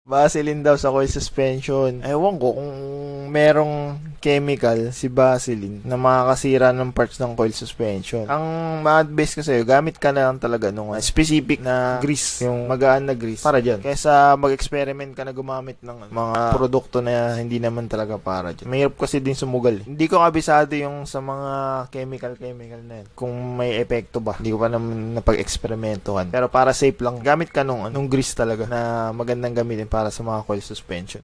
Vaseline daw sa coil suspension. Ewan ko kung merong chemical si Vaseline na makakasira ng parts ng coil suspension. Ang ma-advise ko sa'yo, gamit ka na lang talaga nung specific na grease, yung magaan na grease para dyan. Kaysa mag-experiment ka na gumamit ng mga produkto na hindi naman talaga para dyan. Mahirap kasi din sumugal. Hindi ko kabisado yung sa mga chemical na yan. Kung may epekto ba. Hindi ko pa naman napag-eksperimentohan. Pero para safe lang, gamit ka nung grease talaga na magandang gamitin para sa mga coil suspension.